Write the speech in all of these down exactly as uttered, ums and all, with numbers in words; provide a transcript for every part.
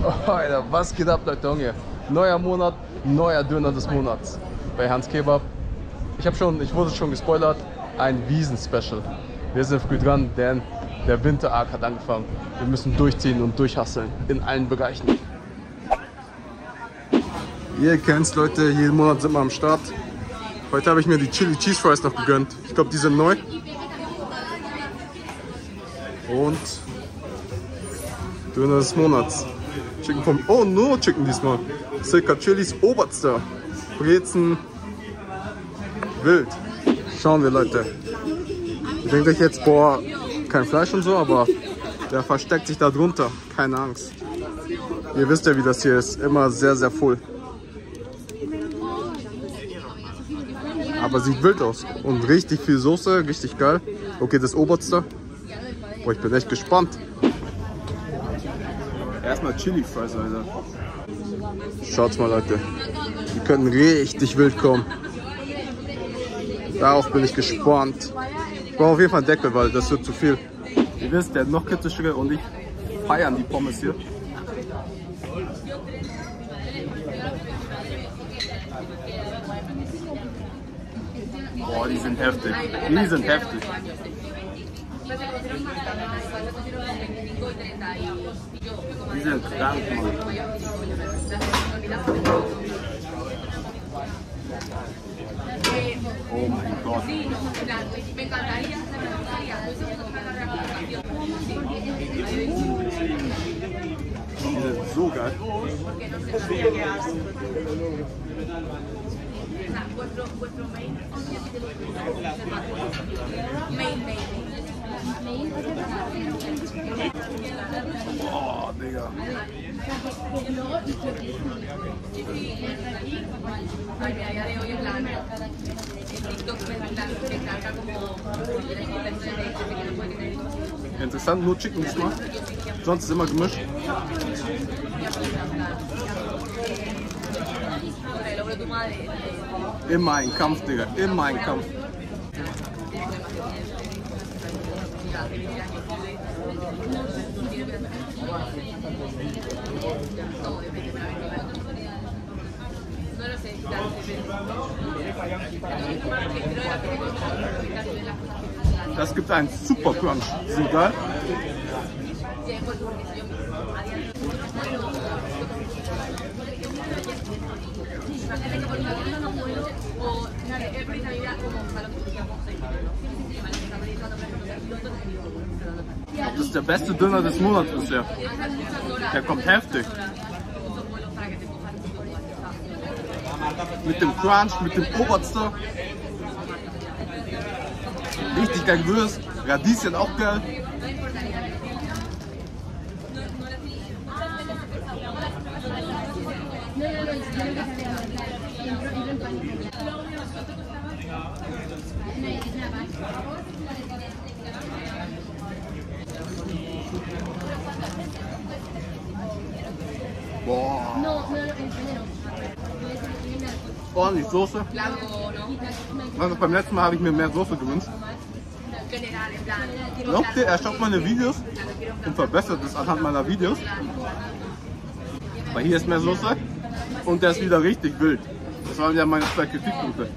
Oh, Alter, was geht ab, Leute? Junge? Neuer Monat, neuer Döner des Monats bei Hans Kebab. Ich habe schon, ich wurde schon gespoilert, ein Wiesen-Special. Wir sind früh dran, denn der Winter-Arc hat angefangen. Wir müssen durchziehen und durchhasseln in allen Bereichen. Ihr kennt's, Leute, jeden Monat sind wir am Start. Heute habe ich mir die Chili Cheese Fries noch gegönnt. Ich glaube, die sind neu. Und Döner des Monats. Chicken vom Oh, nur Chicken diesmal. Circa Chilis Oberster. Brezen. Wild. Schauen wir, Leute. Ihr denkt euch jetzt, boah, kein Fleisch und so, aber der versteckt sich da drunter. Keine Angst. Ihr wisst ja, wie das hier ist. Immer sehr, sehr voll. Aber sieht wild aus. Und richtig viel Soße, richtig geil. Okay, das Oberste. Boah, ich bin echt gespannt. Erstmal Chili Fries, Alter. Schaut's mal, Leute. Die können richtig wild kommen. Darauf bin ich gespannt. Ich brauche auf jeden Fall einen Deckel, weil das wird zu viel. Ihr wisst, der noch kritischere und ich feiern die Pommes hier. Boah, die sind heftig. Die sind heftig. Die sind krank, Mann. Oh mein Gott. Die sind so geil. Oh, Digga. Interessant, nur Chicken diesmal. Sonst ist immer gemischt. Immer ein Kampf, Digga. Immer ein Kampf. Das gibt einen super Crunch. So geil. Das ist der beste Döner des Monats bisher. Der kommt heftig. Mit dem Crunch, mit dem Oberster. Richtig geil gewürzt. Radieschen auch geil. Boah. Ordentlich Soße. Also beim letzten Mal habe ich mir mehr Soße gewünscht. Glaubt ihr, er schaut meine Videos und verbessert es anhand meiner Videos? Weil hier ist mehr Soße und der ist wieder richtig wild. Das waren ja meine zwei Kritikpunkte.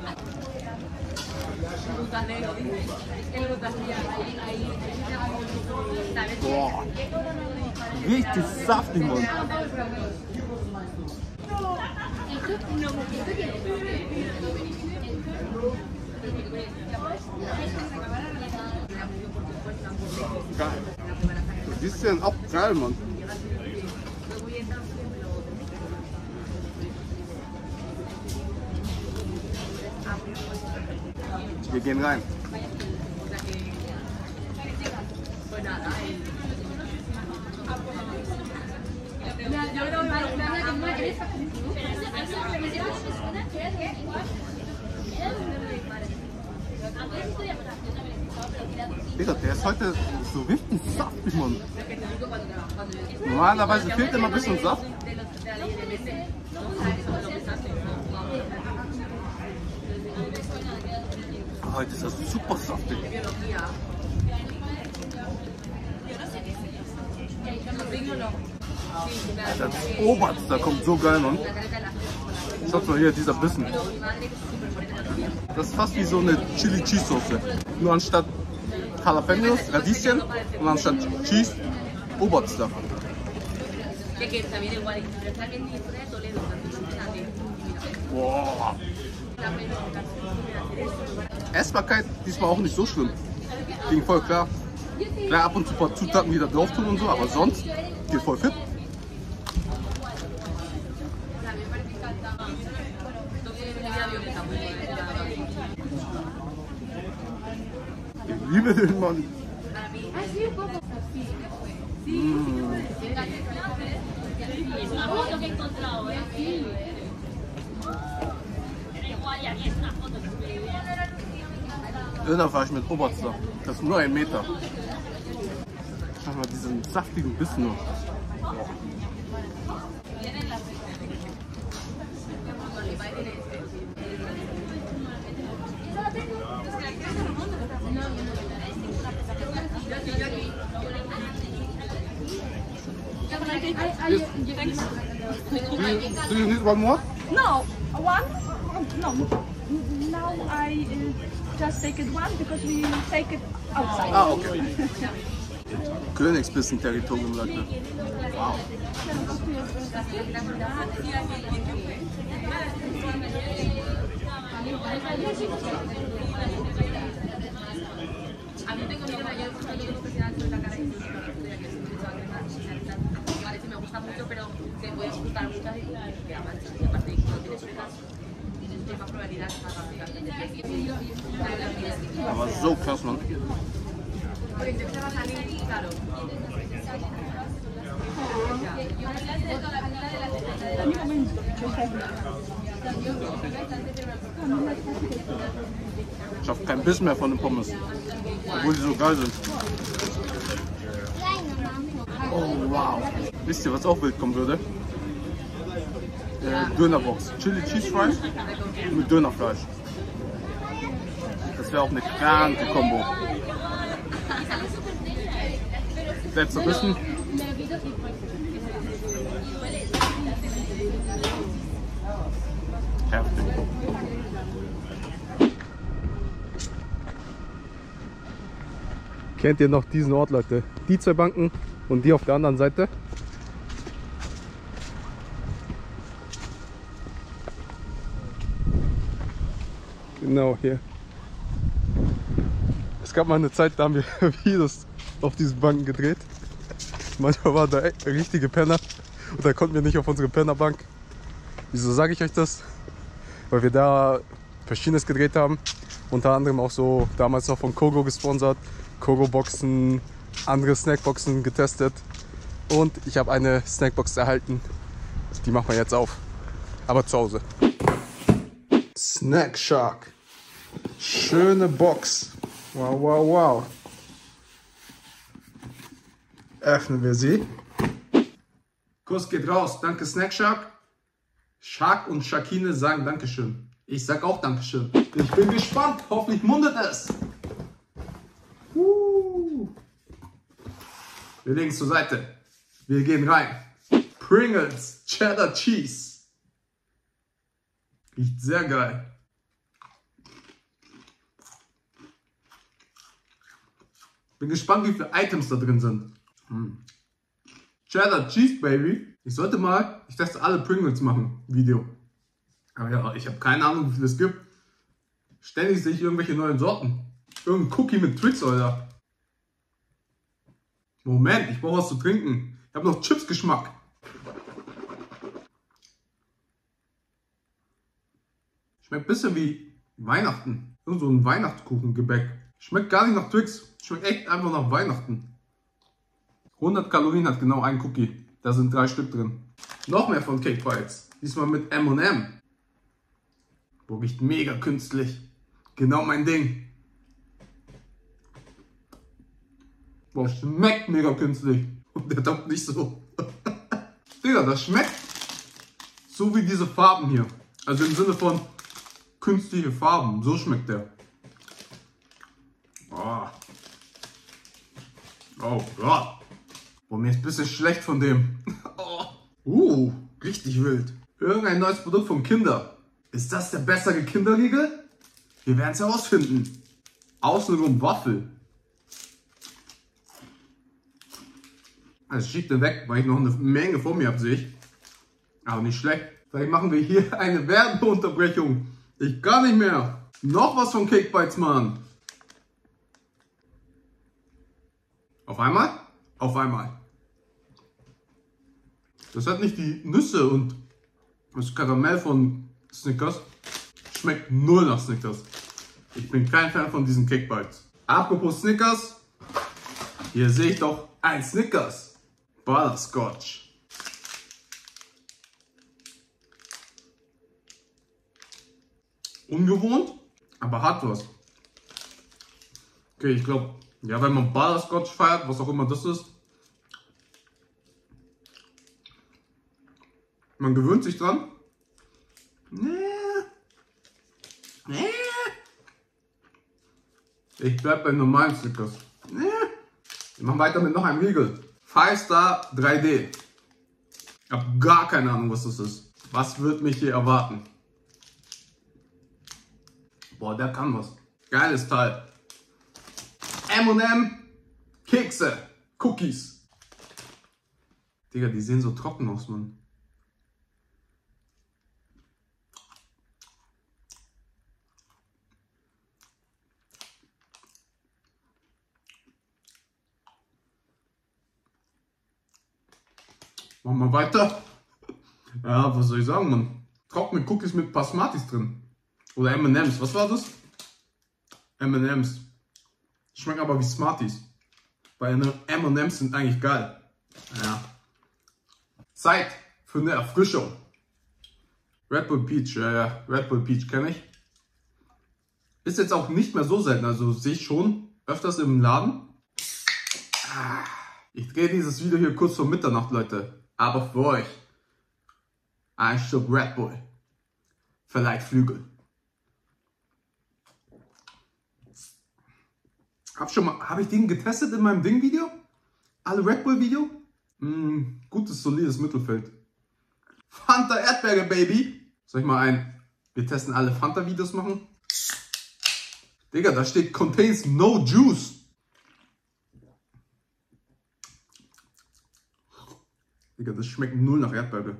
Boah, richtig saftig, Mann. Geil. Die ist ja auch geil, Mann. Wir gehen rein. Digga, der ist heute so richtig saftig, Mann. Normalerweise fehlt immer ein bisschen Saft. Heute ist das super saftig. Das Oberste kommt so geil, Mann. Schaut mal hier, dieser Bissen. Das ist fast wie so eine Chili Cheese Soße. Nur anstatt Jalapenos, Radieschen und anstatt Cheese, Oberste. Wow. Essbarkeit diesmal auch nicht so schlimm. Ging voll klar. Klar, ab und zu ein paar Zutaten wieder drauf tun und so, aber sonst geht voll fit. Ich liebe den Mann. Mm. Dönerfleisch mit Oberster. Das ist nur ein Meter. Schau mal diesen saftigen Biss nur. Do you need one more? No, one? No. Now I uh, just take it one because we take it outside. Ah, okay. Königsbissen-Territorium, Leute. Wow. Aber so krass, Mann. Ich habe keinen Biss mehr von den Pommes, obwohl die so geil sind. Oh wow. Wisst ihr, was auch wild kommen würde? Äh, Dönerbox. Chili Cheese Fries mit Dönerfleisch. Das wäre auch eine kranke Kombo. Letzter Bissen. Heftig. Kennt ihr noch diesen Ort, Leute? Die zwei Banken und die auf der anderen Seite. Genau hier. Es gab mal eine Zeit, da haben wir Videos auf diesen Banken gedreht. Manchmal waren da echt richtige Penner und da konnten wir nicht auf unsere Pennerbank. Wieso sage ich euch das? Weil wir da Verschiedenes gedreht haben. Unter anderem auch so damals noch von Kogo gesponsert. Kogo-Boxen, andere Snackboxen getestet. Und ich habe eine Snackbox erhalten. Die machen wir jetzt auf. Aber zu Hause. Snack Shark. Schöne Box. Wow, wow, wow. Öffnen wir sie. Kuss geht raus. Danke Snack Shark. Shark und Sharkine sagen Dankeschön. Ich sag auch Dankeschön. Ich bin gespannt. Hoffentlich mundet es. Uh. Wir legen es zur Seite. Wir gehen rein. Pringles Cheddar Cheese. Riecht sehr geil. Bin gespannt, wie viele Items da drin sind. Hm. Cheddar Cheese, Baby. Ich sollte mal, ich teste alle Pringles machen, Video. Aber ja, ich habe keine Ahnung, wie viel es gibt. Ständig sehe ich irgendwelche neuen Sorten. Irgendein Cookie mit Twix, oder? Moment, ich brauche was zu trinken. Ich habe noch Chips-Geschmack. Schmeckt ein bisschen wie Weihnachten. Irgend so ein Weihnachtskuchengebäck. Schmeckt gar nicht nach Twix. Schmeckt echt einfach nach Weihnachten. hundert Kalorien hat genau ein Cookie. Da sind drei Stück drin. Noch mehr von Cake Bites. Diesmal mit M und M. Boah, riecht mega künstlich. Genau mein Ding. Boah, schmeckt mega künstlich. Und der taugt nicht so. Digga, das schmeckt so wie diese Farben hier. Also im Sinne von künstliche Farben. So schmeckt der. Oh, oh Gott. Boah, mir ist ein bisschen schlecht von dem. Oh. Uh, richtig wild. Irgendein neues Produkt vom Kinder. Ist das der bessere Kinderriegel? Wir werden es herausfinden. Außenrum Waffel. Also schiebt den weg, weil ich noch eine Menge vor mir habe, sehe ich. Aber nicht schlecht. Vielleicht machen wir hier eine Werbeunterbrechung. Ich kann nicht mehr. Noch was von Cake Bites, Mann. Auf einmal? Auf einmal. Das hat nicht die Nüsse und das Karamell von Snickers. Schmeckt null nach Snickers. Ich bin kein Fan von diesen Cake Bites. Apropos Snickers. Hier sehe ich doch ein Snickers. Butterscotch. Ungewohnt, aber hat was. Okay, ich glaube, ja, wenn man Butterscotch feiert, was auch immer das ist, man gewöhnt sich dran. Nee. Nee. Ich bleib beim normalen Snickers. Nee. Wir machen weiter mit noch einem Riegel. Five Star drei D. Ich habe gar keine Ahnung, was das ist. Was wird mich hier erwarten? Boah, der kann was. Geiles Teil. M und M Kekse. Cookies. Digga, die sehen so trocken aus, Mann. Machen wir weiter. Ja, was soll ich sagen, Mann? Trockene Cookies mit Pasmatis drin. Oder M und M's. Was war das? M und M's. Schmecken aber wie Smarties. Weil M und M's sind eigentlich geil. Ja. Zeit für eine Erfrischung. Red Bull Peach. Ja, ja. Red Bull Peach kenne ich. Ist jetzt auch nicht mehr so selten. Also sehe ich schon öfters im Laden. Ich drehe dieses Video hier kurz vor Mitternacht, Leute. Aber für euch. Ein Stück Red Bull. Verleiht Flügel. Hab schon mal, habe ich den getestet in meinem Ding-Video? Alle Red Bull-Video? Mm, gutes, solides Mittelfeld. Fanta Erdbeere, Baby. Soll ich mal ein, wir testen alle Fanta-Videos machen? Digga, da steht contains no juice. Digga, das schmeckt null nach Erdbeere.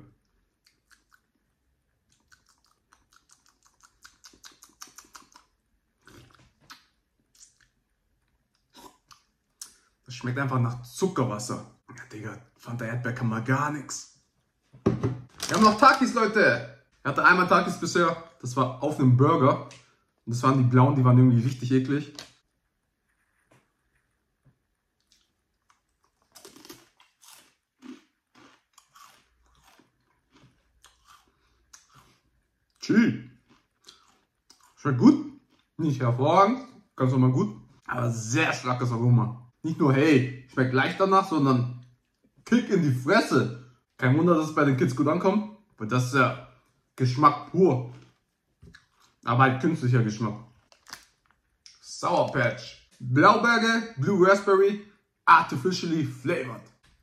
Das schmeckt einfach nach Zuckerwasser. Ja, Digga, Fanta Erdbeer kann mal gar nichts. Wir haben noch Takis, Leute. Ich hatte einmal Takis bisher. Das war auf einem Burger. Und das waren die blauen, die waren irgendwie richtig eklig. Tschüss. Schmeckt gut. Nicht hervorragend. Ganz normal gut. Aber sehr starkes Aroma. Nicht nur, hey, schmeckt leicht danach, sondern Kick in die Fresse. Kein Wunder, dass es bei den Kids gut ankommt, weil das ist ja Geschmack pur. Aber halt künstlicher Geschmack. Sour Patch. Blaubeere, Blue Raspberry, artificially flavored.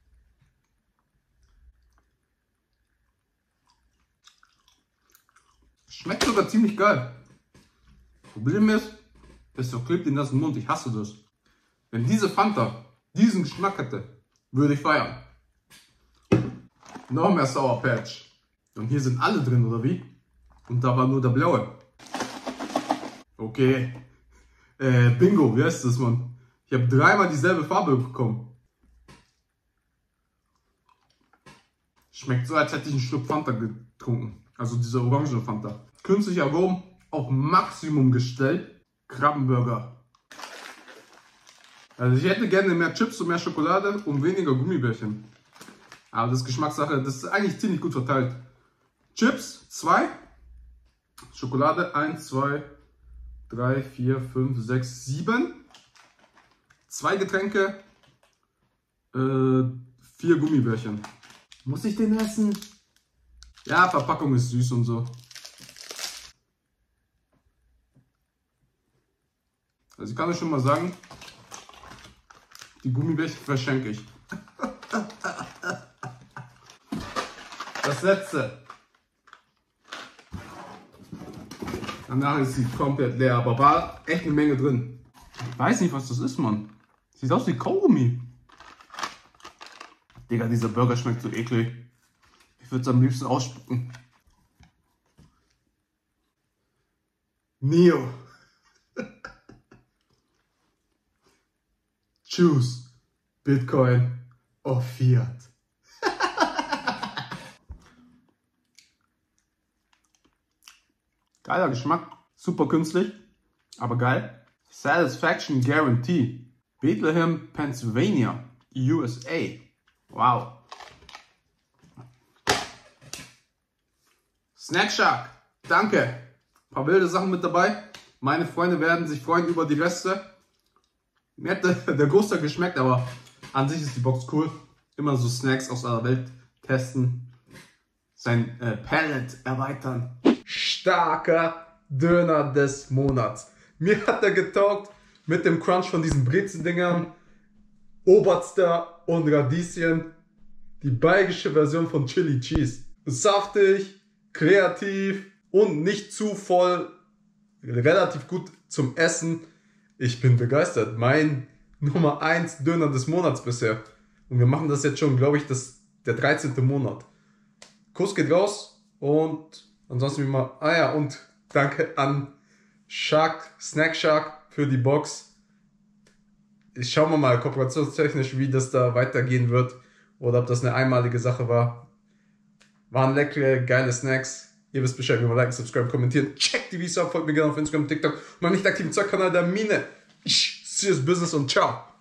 Schmeckt sogar ziemlich geil. Problem ist, es verklebt den ganzen Mund. Ich hasse das. Wenn diese Fanta diesen Geschmack hätte, würde ich feiern. Noch mehr Sour Patch. Und hier sind alle drin, oder wie? Und da war nur der blaue. Okay. Äh, Bingo, wie heißt das, Mann? Ich habe dreimal dieselbe Farbe bekommen. Schmeckt so, als hätte ich einen Schluck Fanta getrunken. Also diese orange Fanta. Künstliche Aromen auf Maximum gestellt. Krabbenburger. Also ich hätte gerne mehr Chips und mehr Schokolade und weniger Gummibärchen. Aber das ist Geschmackssache, das ist eigentlich ziemlich gut verteilt. Chips zwei, Schokolade eins, zwei, drei, vier, fünf, sechs, sieben. Zwei Getränke, äh, vier Gummibärchen. Muss ich den essen? Ja, Verpackung ist süß und so. Also ich kann euch schon mal sagen, die Gummibärchen verschenke ich. Das letzte. Danach ist sie komplett leer, aber war echt eine Menge drin. Ich weiß nicht, was das ist, Mann. Sieht aus wie Kaugummi. Digga, dieser Burger schmeckt so eklig. Ich würde es am liebsten ausspucken. Neo. Choose Bitcoin or Fiat. Geiler Geschmack. Super künstlich, aber geil. Satisfaction Guarantee. Bethlehem, Pennsylvania, U S A. Wow. Snack Shark. Danke. Ein paar wilde Sachen mit dabei. Meine Freunde werden sich freuen über die Reste. Mir hat der, der Großteil geschmeckt, aber an sich ist die Box cool. Immer so Snacks aus aller Welt testen. Sein äh, Palette erweitern. Starker Döner des Monats. Mir hat er getaugt mit dem Crunch von diesen Brezen-Dingern. Oberster und Radieschen. Die bayerische Version von Chili Cheese. Saftig, kreativ und nicht zu voll. Relativ gut zum Essen. Ich bin begeistert. Mein Nummer eins Döner des Monats bisher. Und wir machen das jetzt schon, glaube ich, das, der dreizehnte Monat. Kuss geht raus und ansonsten wie mal. Ah ja, und danke an Shark, Snack Shark für die Box. Ich schaue mal, mal kooperationstechnisch, wie das da weitergehen wird. Oder ob das eine einmalige Sache war. Waren leckere, geile Snacks. Ihr wisst Bescheid, wie man liken, subscribe, kommentieren. Checkt die Videos ab, folgt mir gerne auf Instagram, TikTok und meinem nicht aktiven Zockkanal der Mine. Ich, Serious Business und ciao.